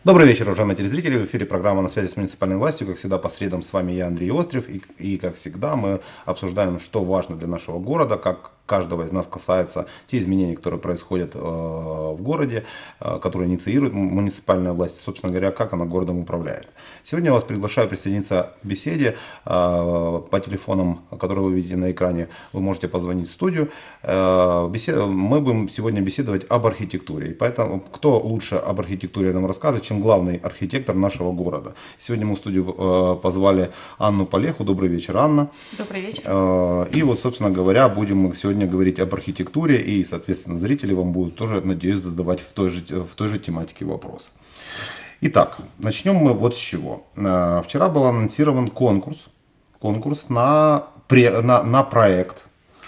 Добрый вечер, уважаемые телезрители. В эфире программа «На связи с муниципальной властью». Как всегда, по средам с вами я, Андрей Острев. И как всегда, мы обсуждаем, что важно для нашего города, как каждого из нас касается те изменения, которые происходят в городе, которые инициирует муниципальная власть, собственно говоря, как она городом управляет. Сегодня я вас приглашаю присоединиться к беседе по телефонам, которые вы видите на экране. Вы можете позвонить в студию. Мы будем сегодня беседовать об архитектуре. И поэтому кто лучше об архитектуре нам расскажет, чем главный архитектор нашего города. Сегодня мы в студию позвали Анну Полеху. Добрый вечер, Анна. Добрый вечер. И вот, собственно говоря, будем мы сегодня говорить об архитектуре, и, соответственно, зрители вам будут тоже, надеюсь, задавать в той же тематике вопросы. Итак, начнем мы вот с чего. Вчера был анонсирован конкурс на проект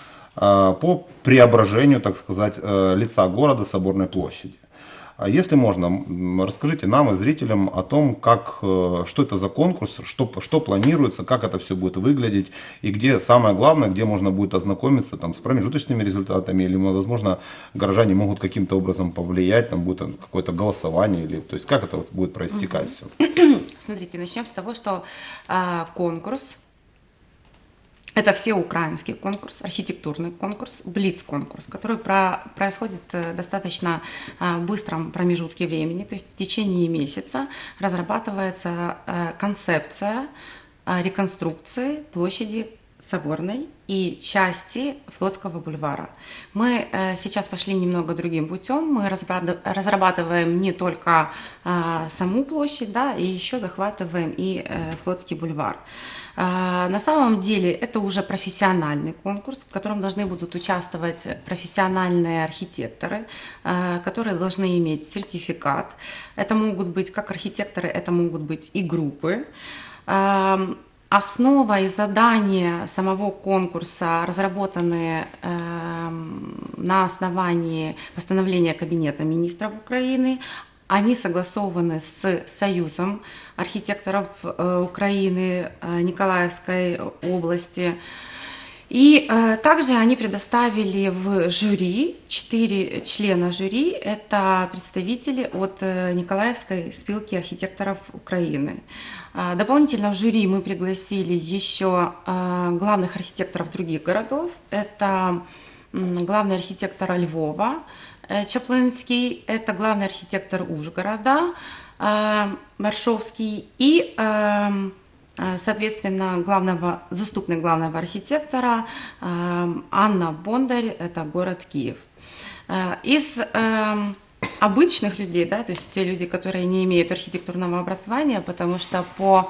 по преображению, так сказать, лица города, Соборной площади. Если можно, расскажите нам и зрителям о том, что это за конкурс, что планируется, как это все будет выглядеть, и где самое главное, где можно будет ознакомиться там, с промежуточными результатами, или, возможно, горожане могут каким-то образом повлиять, там будет какое-то голосование, или, то есть как это будет проистекать все. Смотрите, начнем с того, что конкурс – это всеукраинский конкурс, архитектурный конкурс, блиц-конкурс, который происходит в достаточно быстром промежутке времени, то есть в течение месяца разрабатывается концепция реконструкции площади Соборной и части Флотского бульвара. Мы сейчас пошли немного другим путем. Мы разрабатываем не только саму площадь, да, и еще захватываем и Флотский бульвар. На самом деле это уже профессиональный конкурс, в котором должны будут участвовать профессиональные архитекторы, которые должны иметь сертификат. Это могут быть как архитекторы, это могут быть и группы. Основа и задания самого конкурса разработаны на основании постановления Кабинета министров Украины. Они согласованы с Союзом архитекторов Украины Николаевской области. И также они предоставили в жюри 4 члена жюри, это представители от Николаевской спилки архитекторов Украины. Дополнительно в жюри мы пригласили еще главных архитекторов других городов, это главный архитектор Львова Чаплинский, это главный архитектор Ужгорода Маршовский и соответственно, заступник главного архитектора Анна Бондарь, это город Киев. Из обычных людей, да, то есть те люди, которые не имеют архитектурного образования, потому что по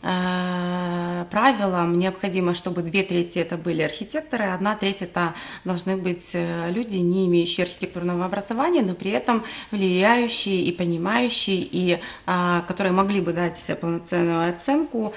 правилам необходимо, чтобы 2/3 это были архитекторы, 1/3 это должны быть люди, не имеющие архитектурного образования, но при этом влияющие и понимающие, и которые могли бы дать полноценную оценку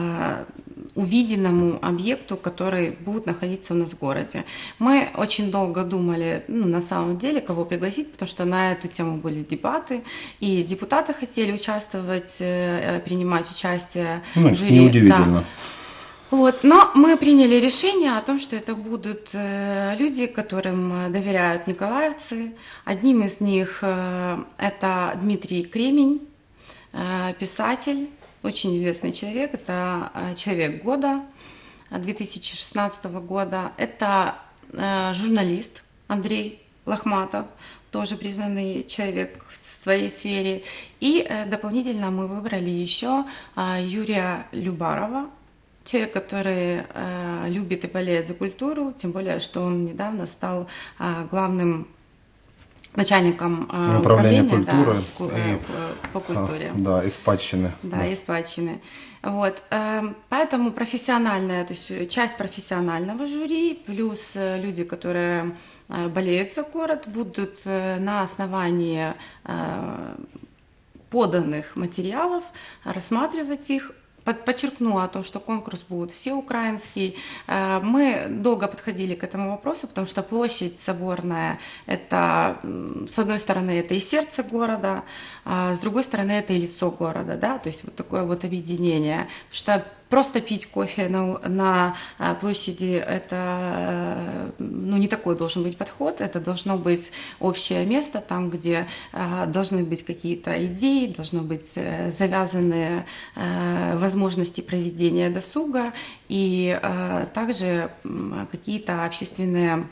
увиденному объекту, который будет находиться у нас в городе. Мы очень долго думали, на самом деле, кого пригласить, потому что на эту тему были дебаты, и депутаты хотели участвовать, принимать участие в жюри. Неудивительно. Да. Вот. Но мы приняли решение о том, что это будут люди, которым доверяют николаевцы. Одним из них это Дмитрий Кремень, писатель, очень известный человек, это человек года 2016 года, это журналист Андрей Лохматов, тоже признанный человек в своей сфере. И дополнительно мы выбрали еще Юрия Любарова, человек, который любит и болеет за культуру, тем более, что он недавно стал главным начальником управления культуры по культуре. Да, и спадщины. Да, и спадщины. Вот. Поэтому профессиональная, то есть часть профессионального жюри, плюс люди, которые болеют за город, будут на основании поданных материалов рассматривать их. Подчеркну о том, что конкурс будет всеукраинский. Мы долго подходили к этому вопросу, потому что площадь Соборная, это, с одной стороны, это и сердце города, а с другой стороны, это и лицо города, да, то есть вот такое вот объединение. Потому что просто пить кофе на площади – это ну, не такой должен быть подход, это должно быть общее место, там, где должны быть какие-то идеи, должны быть завязаны возможности проведения досуга и также какие-то общественные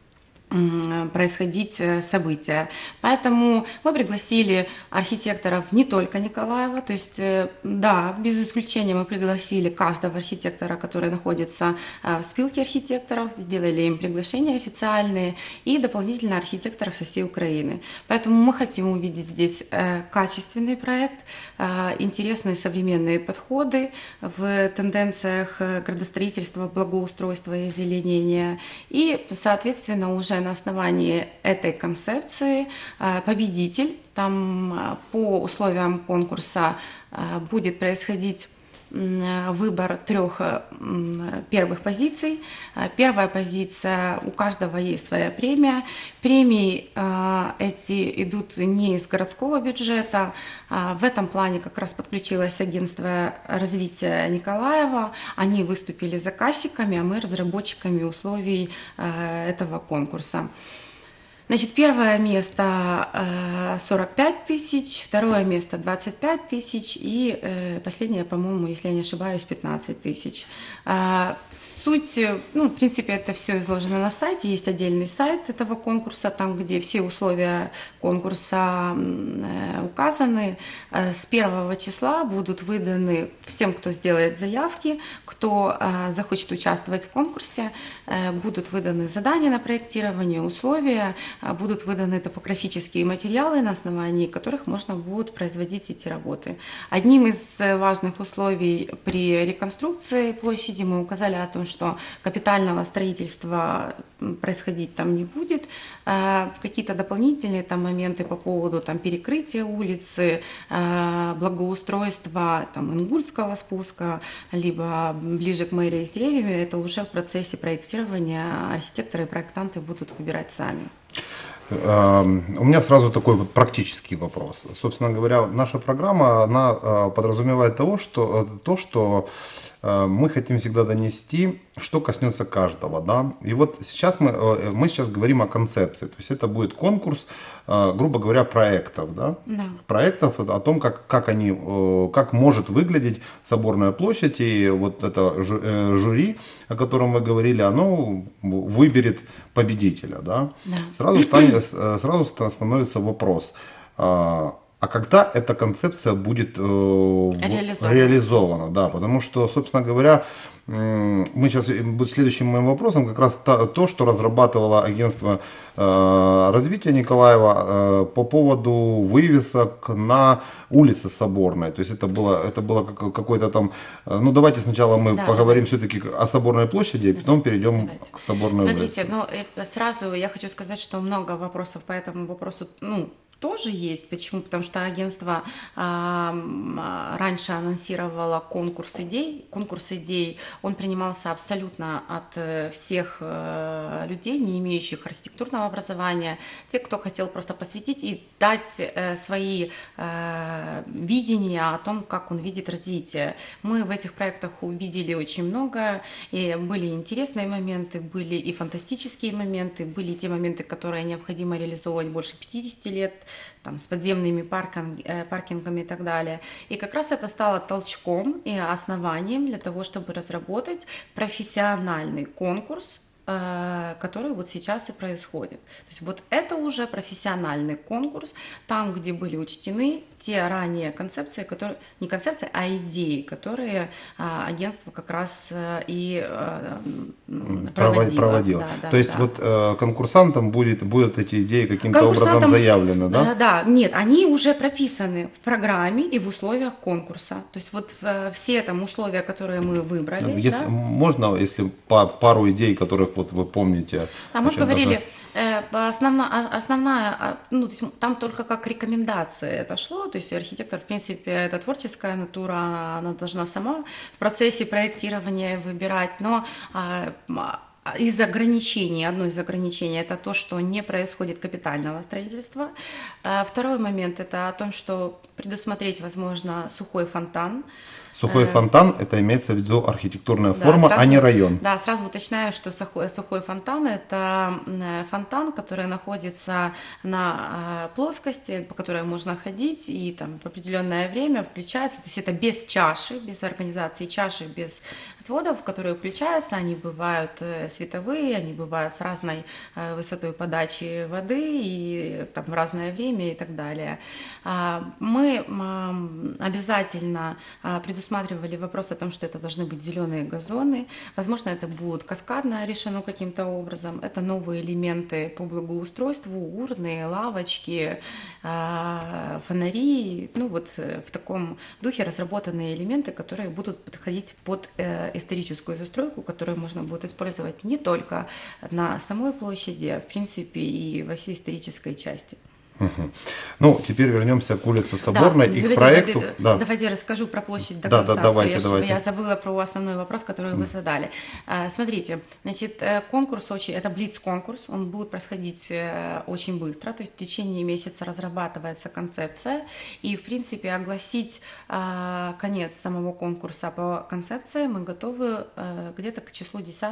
происходить события. Поэтому мы пригласили архитекторов не только Николаева, то есть, да, без исключения мы пригласили каждого архитектора, который находится в спилке архитекторов, сделали им приглашения официальные и дополнительно архитекторов со всей Украины. Поэтому мы хотим увидеть здесь качественный проект, интересные современные подходы в тенденциях градостроительства, благоустройства и озеленения и, соответственно, уже на основании этой концепции победитель, там по условиям конкурса будет происходить выбор 3 первых позиций. Первая позиция, у каждого есть своя премия. Премии эти идут не из городского бюджета. В этом плане как раз подключилось агентство развития Николаева. Они выступили заказчиками, а мы разработчиками условий этого конкурса. Значит, первое место 45 тысяч, второе место 25 тысяч и последнее, по-моему, если я не ошибаюсь, 15 тысяч. Суть, ну, в принципе, это все изложено на сайте, есть отдельный сайт этого конкурса, там, где все условия конкурса указаны. С 1 числа будут выданы всем, кто сделает заявки, кто захочет участвовать в конкурсе, будут выданы задания на проектирование, условия, будут выданы топографические материалы, на основании которых можно будет производить эти работы. Одним из важных условий при реконструкции площади мы указали о том, что капитального строительства происходить там не будет. Какие-то дополнительные там моменты по поводу там, перекрытия улицы, благоустройства там, Ингульского спуска, либо ближе к мэрии с деревьями, это уже в процессе проектирования архитекторы и проектанты будут выбирать сами. У меня сразу такой вот практический вопрос. Собственно говоря, наша программа, она подразумевает то, что мы хотим всегда донести, что коснется каждого. Да? И вот сейчас мы сейчас говорим о концепции. То есть это будет конкурс, грубо говоря, проектов. Да? Да. Проектов о том, как может выглядеть Соборная площадь. И вот это жюри, о котором вы говорили, оно выберет победителя. Да? Да. Сразу становится вопрос. А когда эта концепция будет реализована? Да, потому что, собственно говоря, мы сейчас, будет следующим моим вопросом как раз то, что разрабатывало агентство развития Николаева по поводу вывесок на улице Соборной. То есть это было какой-то там, ну давайте сначала мы поговорим все-таки о Соборной площади, а потом перейдем к Соборной улице. Смотрите, ну сразу я хочу сказать, что много вопросов по этому вопросу, ну, тоже есть. Почему? Потому что агентство раньше анонсировало конкурс идей. Конкурс идей, он принимался абсолютно от всех людей, не имеющих архитектурного образования. Те, кто хотел просто посвятить и дать свои видения о том, как он видит развитие. Мы в этих проектах увидели очень много, и были интересные моменты, были и фантастические моменты, были и те моменты, которые необходимо реализовывать больше 50 лет, там, с подземными паркингами и так далее. И как раз это стало толчком и основанием для того, чтобы разработать профессиональный конкурс, который вот сейчас и происходит. То есть вот это уже профессиональный конкурс, там, где были учтены те ранее концепции, которые, не концепции, а идеи, которые агентство как раз и проводило. Да, то есть вот конкурсантам будут эти идеи каким-то образом заявлены, да? Да, нет, они уже прописаны в программе и в условиях конкурса. То есть вот все там условия, которые мы выбрали. Если, да? Можно, если пару идей, которых вот вы помните. Мы говорили, основная, ну, то есть там только как рекомендация это шло, то есть архитектор, в принципе, это творческая натура, она должна сама в процессе проектирования выбирать, но из ограничений, одно из ограничений – это то, что не происходит капитального строительства. Второй момент – это о том, что предусмотреть, возможно, сухой фонтан. Сухой фонтан – это имеется в виду архитектурная Да, форма, сразу, а не район. да, сразу уточняю, что сухой фонтан – это фонтан, который находится на плоскости, по которой можно ходить, и там в определенное время включается. То есть это без чаши, без организации чаши, без отводов, которые включаются. Они бывают световые, они бывают с разной высотой подачи воды и там в разное время и так далее. Мы обязательно предусматривали вопрос о том, что это должны быть зеленые газоны. Возможно, это будет каскадно решено каким-то образом. Это новые элементы по благоустройству, урны, лавочки, фонари. Ну вот в таком духе разработанные элементы, которые будут подходить под историческую застройку, которую можно будет использовать не только на самой площади, а в принципе и во всей исторической части. Угу. Ну, теперь вернемся к улице Соборной, да, и к проекту. Да. Давайте расскажу про площадь до конца. Да, давайте. Я забыла про основной вопрос, который вы задали. Смотрите, значит, конкурс это блиц-конкурс, он будет происходить очень быстро, то есть в течение месяца разрабатывается концепция, и, в принципе, огласить конец самого конкурса по концепции мы готовы где-то к числу 10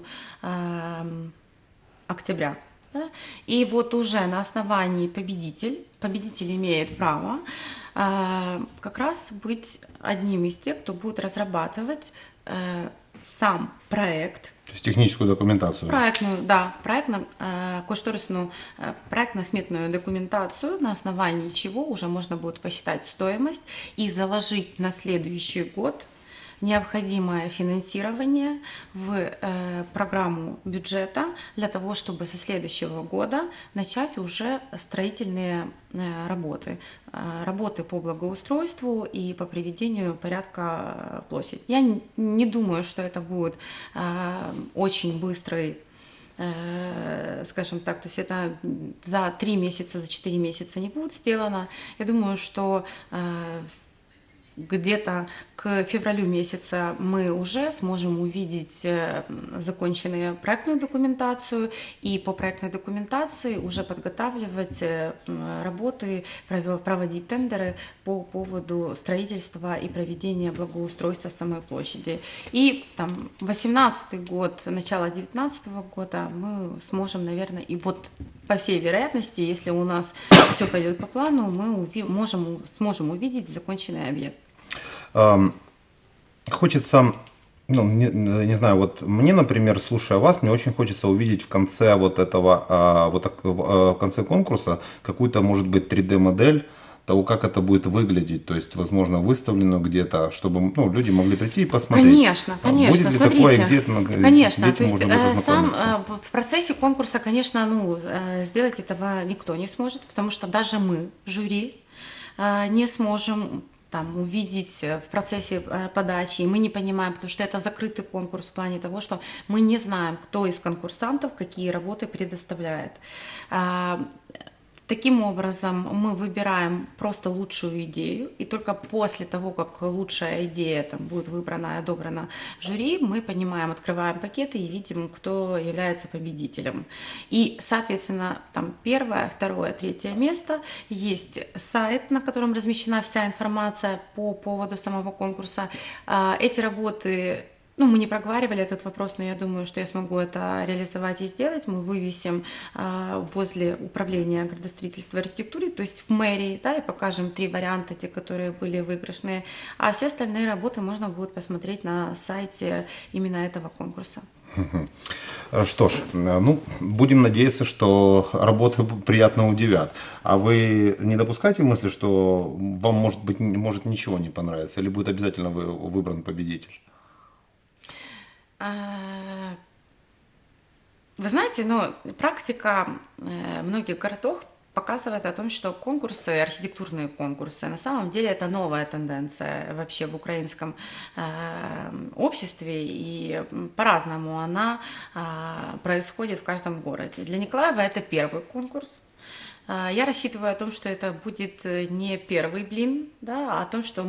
октября. Да? И вот уже на основании победитель имеет право как раз быть одним из тех, кто будет разрабатывать сам проект. То есть техническую документацию. Проектно-сметную документацию, на основании чего уже можно будет посчитать стоимость и заложить на следующий год необходимое финансирование в программу бюджета для того, чтобы со следующего года начать уже строительные работы. Работы по благоустройству и по приведению порядка площади. Я не думаю, что это будет очень быстрый, скажем так, то есть это за 3 месяца, за 4 месяца не будет сделано. Я думаю, что где-то к февралю месяца мы уже сможем увидеть законченную проектную документацию и по проектной документации уже подготавливать работы, проводить тендеры по поводу строительства и проведения благоустройства самой площади. И там 18-й год, начало 19-го года мы сможем, наверное, и вот по всей вероятности, если у нас все пойдет по плану, мы сможем увидеть законченный объект. Хочется, не знаю, вот мне, например, слушая вас, мне очень хочется увидеть в конце вот этого, в конце конкурса какую-то, может быть, 3D-модель того, как это будет выглядеть, то есть, возможно, выставлено где-то, чтобы люди могли прийти и посмотреть. Конечно, будет ли смотрите, такое, где конечно, то есть можно будет ознакомиться. в процессе конкурса, конечно, сделать этого никто не сможет, потому что даже мы, жюри, не сможем увидеть в процессе подачи, и мы не понимаем, потому что это закрытый конкурс в плане того, что мы не знаем, кто из конкурсантов какие работы предоставляет. Таким образом, мы выбираем просто лучшую идею, и только после того, как лучшая идея будет выбрана и одобрена жюри, мы понимаем, открываем пакеты и видим, кто является победителем. И, соответственно, первое, второе, третье место. Есть сайт, на котором размещена вся информация по поводу самого конкурса. Эти работы... мы не проговаривали этот вопрос, но я думаю, что я смогу это реализовать и сделать. Мы вывесим возле управления градостроительства и архитектуры, то есть в мэрии, и покажем 3 варианта, те, которые были выигрышные. А все остальные работы можно будет посмотреть на сайте именно этого конкурса. Что ж, будем надеяться, что работы приятно удивят. А вы не допускаете мысли, что вам может ничего не понравится, или будет обязательно выбран победитель? Вы знаете, практика многих городов показывает о том, что конкурсы, архитектурные конкурсы, на самом деле это новая тенденция вообще в украинском обществе, и по-разному она происходит в каждом городе. Для Николаева это первый конкурс. Я рассчитываю о том, что это будет не первый блин, а о том, что мы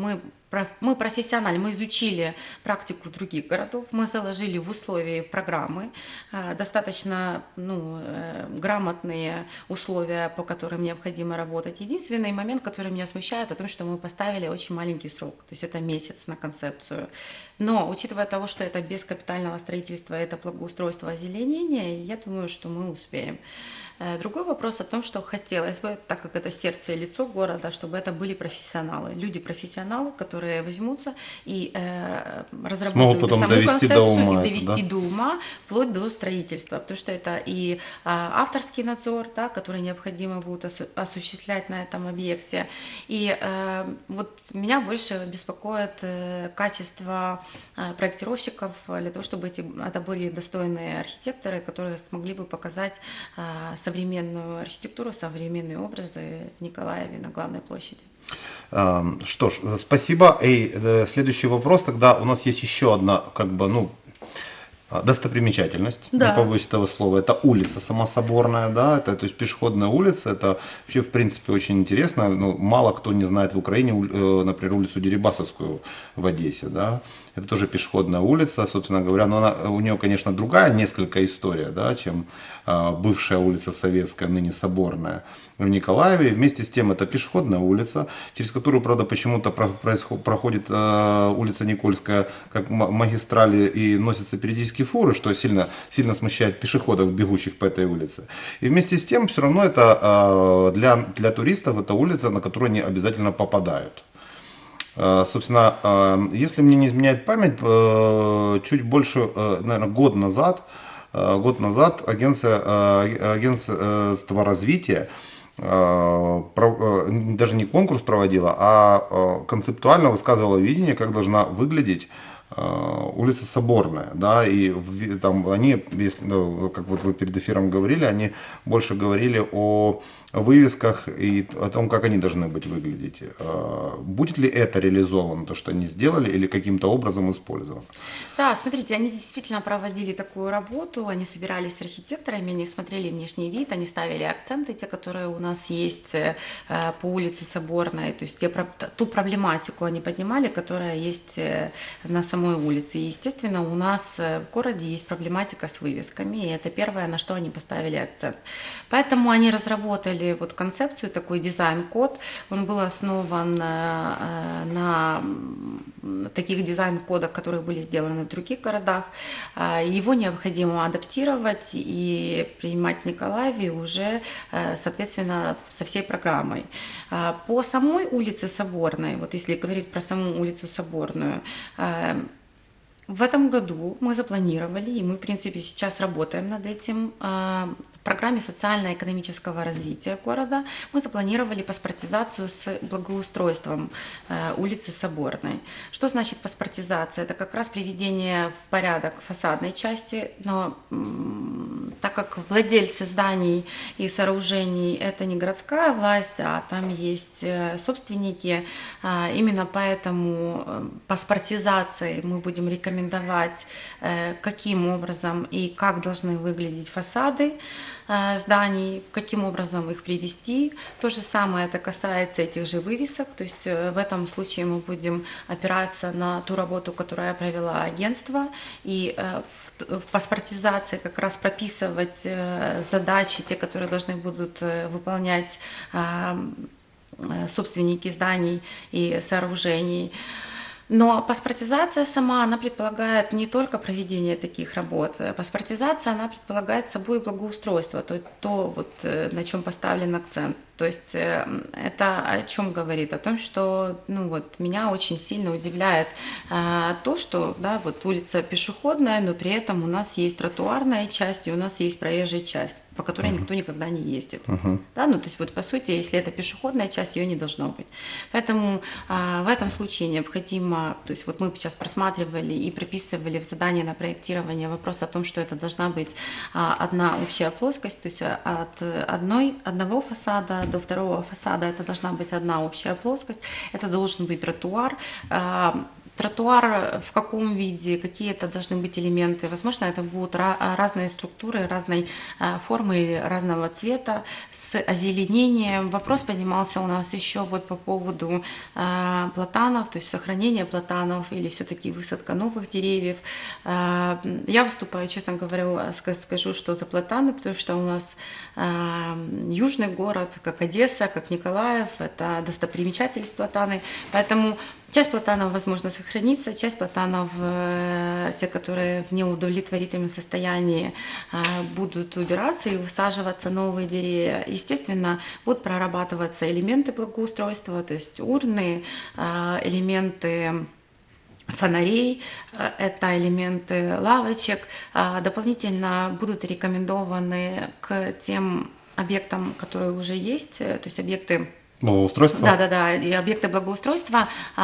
мы профессионально, мы изучили практику других городов, мы заложили в условия программы достаточно грамотные условия, по которым необходимо работать. Единственный момент, который меня смущает, о том, что мы поставили очень маленький срок, то есть это месяц на концепцию. Но учитывая того, что это без капитального строительства, это благоустройство, озеленение, я думаю, что мы успеем. Другой вопрос о том, что хотелось бы, так как это сердце и лицо города, чтобы это были профессионалы, люди-профессионалы, которые возьмутся и разработают саму концепцию и довести до ума, вплоть до строительства, потому что это и авторский надзор, да, который необходимо будет осуществлять на этом объекте. И вот меня больше беспокоит качество проектировщиков для того, чтобы это были достойные архитекторы, которые смогли бы показать современную архитектуру, современные образы в Николаеве на главной площади. Что ж, спасибо. И следующий вопрос. Тогда у нас есть еще одна, достопримечательность, да. Не побоюсь этого слова, это улица Самособорная, да, это, то есть пешеходная улица, это вообще, в принципе, очень интересно, мало кто не знает в Украине, например, улицу Дерибасовскую в Одессе, да, это тоже пешеходная улица, собственно говоря, но у нее, конечно, другая несколько история, да, чем бывшая улица Советская, ныне Соборная в Николаеве, и вместе с тем это пешеходная улица, через которую, правда, почему-то проходит улица Никольская как магистрали и носятся периодически фуры, что сильно, сильно смущает пешеходов, бегущих по этой улице. И вместе с тем, все равно это для туристов это улица, на которую они обязательно попадают. Собственно, если мне не изменяет память, чуть больше, наверное, год назад агентство развития даже не конкурс проводила, а концептуально высказывала видение, как должна выглядеть улица Соборная, да, и там они, если, как вот вы перед эфиром говорили, они больше говорили о вывесках и о том, как они должны быть выглядеть. Будет ли это реализовано, то, что они сделали, или каким-то образом использовано? Да, смотрите, они действительно проводили такую работу, они собирались с архитекторами, они смотрели внешний вид, они ставили акценты, те, которые у нас есть по улице Соборной, то есть ту проблематику они поднимали, которая есть на самой улице. И, естественно, у нас в городе есть проблематика с вывесками, и это первое, на что они поставили акцент. Поэтому они разработали вот концепцию, такой дизайн-код. Он был основан на таких дизайн-кодах, которые были сделаны в других городах. Его необходимо адаптировать и принимать в Николаеве уже, соответственно, со всей программой. По самой улице Соборной, вот если говорить про саму улицу Соборную, в этом году мы запланировали, и мы, в принципе, сейчас работаем над этим, в программе социально-экономического развития города мы запланировали паспортизацию с благоустройством улицы Соборной. Что значит паспортизация? Это как раз приведение в порядок фасадной части, но так как владельцы зданий и сооружений это не городская власть, а там есть собственники, именно поэтому паспортизацией мы будем рекомендовать, каким образом и как должны выглядеть фасады зданий, каким образом их привести. То же самое это касается этих же вывесок, то есть в этом случае мы будем опираться на ту работу, которую провела агентство, и в паспортизации как раз прописывать задачи, те, которые должны будут выполнять собственники зданий и сооружений. Но паспортизация сама, она предполагает не только проведение таких работ. Паспортизация, она предполагает собой благоустройство, то вот, на чем поставлен акцент. То есть это о чем говорит? О том, что меня очень сильно удивляет то, что вот улица пешеходная, но при этом у нас есть тротуарная часть и у нас есть проезжая часть, по которой никто никогда не ездит. Да? То есть вот по сути, если это пешеходная часть, ее не должно быть. Поэтому в этом случае необходимо, то есть вот мы сейчас просматривали и прописывали в задании на проектирование вопрос о том, что это должна быть одна общая плоскость, то есть от одного фасада до второго фасада это должна быть одна общая плоскость, это должен быть тротуар. тротуар в каком виде, какие это должны быть элементы. Возможно, это будут разные структуры, разной формы, разного цвета, с озеленением. Вопрос поднимался у нас еще вот по поводу платанов, то есть сохранение платанов или все-таки высадка новых деревьев. Я выступаю, честно говоря, скажу, что за платаны, потому что у нас южный город, как Одесса, как Николаев, это достопримечательность платаны, поэтому часть платанов, возможно, сохранится, часть платанов, те, которые в неудовлетворительном состоянии, будут убираться и высаживаться новые деревья. Естественно, будут прорабатываться элементы благоустройства, то есть урны, элементы фонарей, это элементы лавочек. Дополнительно будут рекомендованы к тем объектам, которые уже есть, то есть объекты Благоустройство? Да, и объекты благоустройства,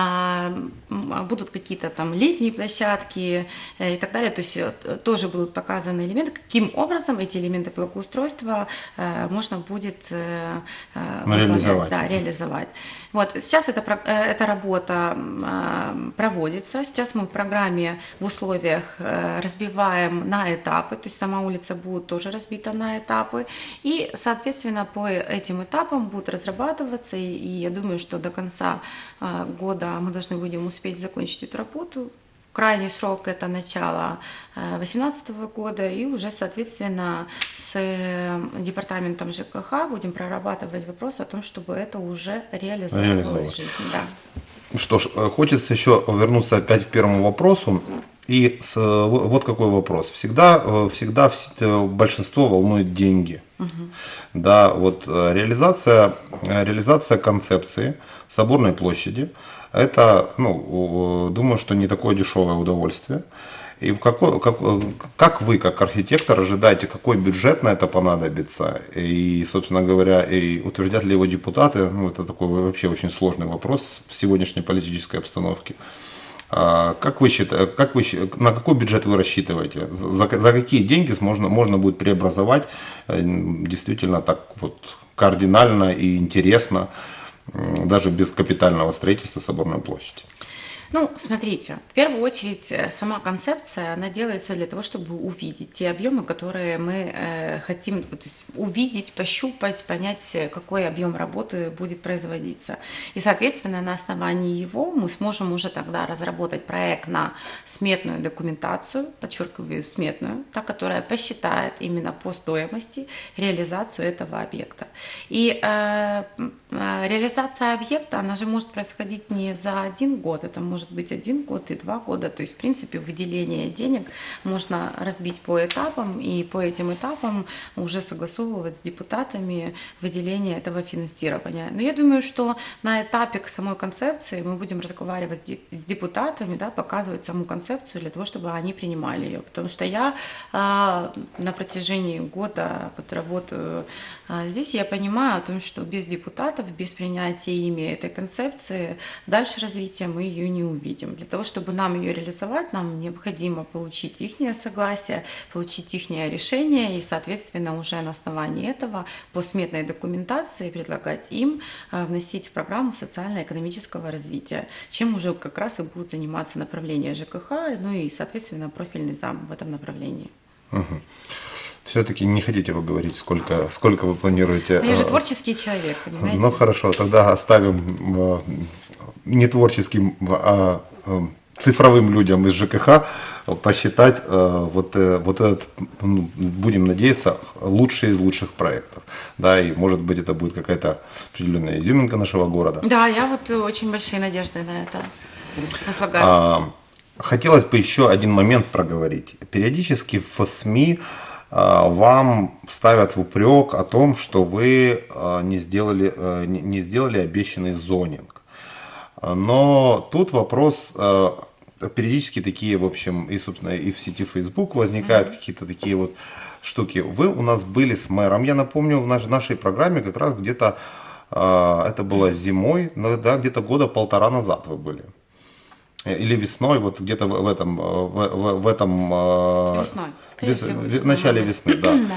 будут какие-то там летние площадки и так далее, то есть тоже будут показаны элементы, каким образом эти элементы благоустройства можно будет реализовать. Да, реализовать. Вот, сейчас эта работа проводится, сейчас мы в программе в условиях разбиваем на этапы, то есть сама улица будет тоже разбита на этапы, и, соответственно, по этим этапам будут разрабатываться, и я думаю, что до конца года мы должны будем успеть закончить эту работу. Крайний срок – это начало 2018 года, и уже, соответственно, с департаментом ЖКХ будем прорабатывать вопрос о том, чтобы это уже реализовывалось в жизни. Да. Что ж, хочется еще вернуться опять к первому вопросу. И вот какой вопрос. Всегда большинство волнует деньги. Угу. Да, вот реализация концепции Соборной площади, это, думаю, что не такое дешевое удовольствие. И как вы, как архитектор, ожидаете, какой бюджет на это понадобится? И, собственно говоря, и утвердят ли его депутаты? Это такой вообще очень сложный вопрос в сегодняшней политической обстановке. Как вы считаете, на какой бюджет вы рассчитываете? За какие деньги можно будет преобразовать действительно так вот кардинально и интересно, даже без капитального строительства Соборной площади? Смотрите, в первую очередь сама концепция, она делается для того, чтобы увидеть те объемы, которые мы хотим увидеть, пощупать, понять, какой объем работы будет производиться. И, соответственно, на основании его мы сможем уже тогда разработать проектно-сметную документацию, подчеркиваю, сметную, та, которая посчитает именно по стоимости реализацию этого объекта. И реализация объекта, она же может происходить не за один год, это может быть 1 год и 2 года. То есть, в принципе, выделение денег можно разбить по этапам и по этим этапам уже согласовывать с депутатами выделение этого финансирования. Но я думаю, что на этапе к самой концепции мы будем разговаривать с депутатами, да, показывать саму концепцию для того, чтобы они принимали ее. Потому что я на протяжении года работаю здесь, я понимаю о том, что без депутатов, без принятия ими этой концепции, дальше развития мы ее не увидим. Для того, чтобы нам ее реализовать, нам необходимо получить их согласие, получить их решение и, соответственно, уже на основании этого по сметной документации предлагать им вносить в программу социально-экономического развития, чем уже как раз и будут заниматься направление ЖКХ, и, соответственно, профильный зам в этом направлении. Угу. Все-таки не хотите вы говорить, сколько вы планируете? Я же творческий человек, понимаете? Хорошо, тогда оставим не творческим, а цифровым людям из ЖКХ посчитать вот этот, будем надеяться, лучший из лучших проектов. Да, и может быть это будет какая-то определенная изюминка нашего города. Да, я очень большие надежды на это возлагаю. Хотелось бы еще один момент проговорить. Периодически в СМИ вам ставят в упрек о том, что вы не сделали обещанный зонинг. Но тут вопрос, периодически такие, в общем, и, собственно, и в сети Facebook возникают какие-то такие вот штуки. Вы у нас были с мэром, я напомню, в нашей программе как раз где-то, это было зимой, да, где-то года 1,5 назад вы были. Или весной, вот где-то в этом весной. В начале весны,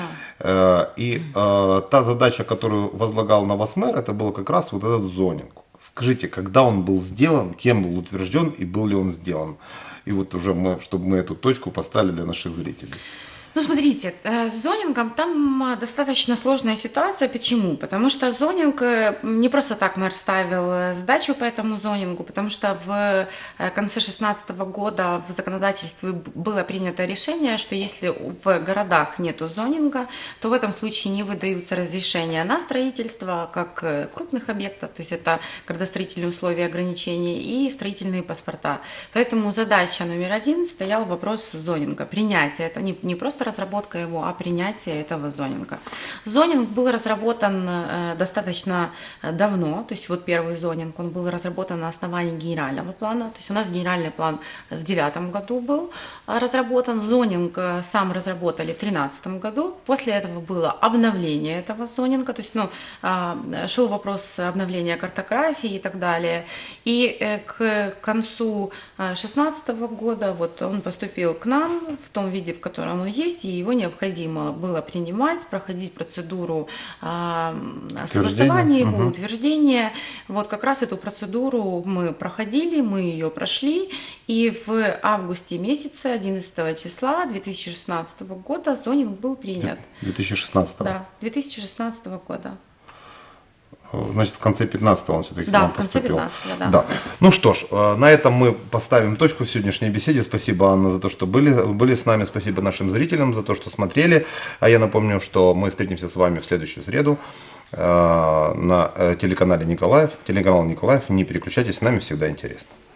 да. И та задача, которую возлагал на вас мэр, это был как раз вот этот зонинг. Скажите, когда он был сделан, кем был утвержден и был ли он сделан? И вот уже чтобы мы эту точку поставили для наших зрителей. Ну, смотрите, с зонингом там достаточно сложная ситуация. Почему? Потому что зонинг, не просто так мэр ставил задачу по этому зонингу, потому что в конце 2016 года в законодательстве было принято решение, что если в городах нету зонинга, то в этом случае не выдаются разрешения на строительство как крупных объектов, то есть это градостроительные условия ограничений и строительные паспорта. Поэтому задача номер один стоял вопрос зонинга, принятия. Это не просто разработка его, а принятие этого зонинга. Зонинг был разработан достаточно давно, то есть вот первый зонинг, он был разработан на основании генерального плана, то есть у нас генеральный план в 2009 году был разработан, зонинг сам разработали в 2013 году, после этого было обновление этого зонинга, то есть шел вопрос обновления картографии и так далее, и к концу 2016 года вот он поступил к нам в том виде, в котором он есть, и его необходимо было принимать, проходить процедуру согласования его, утверждения. Вот как раз эту процедуру мы проходили, мы ее прошли, и в августе месяце, 11 числа 2016 года зонинг был принят. 2016? Да, 2016 года. Значит, в конце 15-го он все-таки да, к нам поступил. Да, в конце 15-го, да. Ну что ж, на этом мы поставим точку в сегодняшней беседе. Спасибо, Анна, за то, что были с нами. Спасибо нашим зрителям за то, что смотрели. А я напомню, что мы встретимся с вами в следующую среду на телеканале Николаев. Телеканал Николаев. Не переключайтесь, с нами всегда интересно.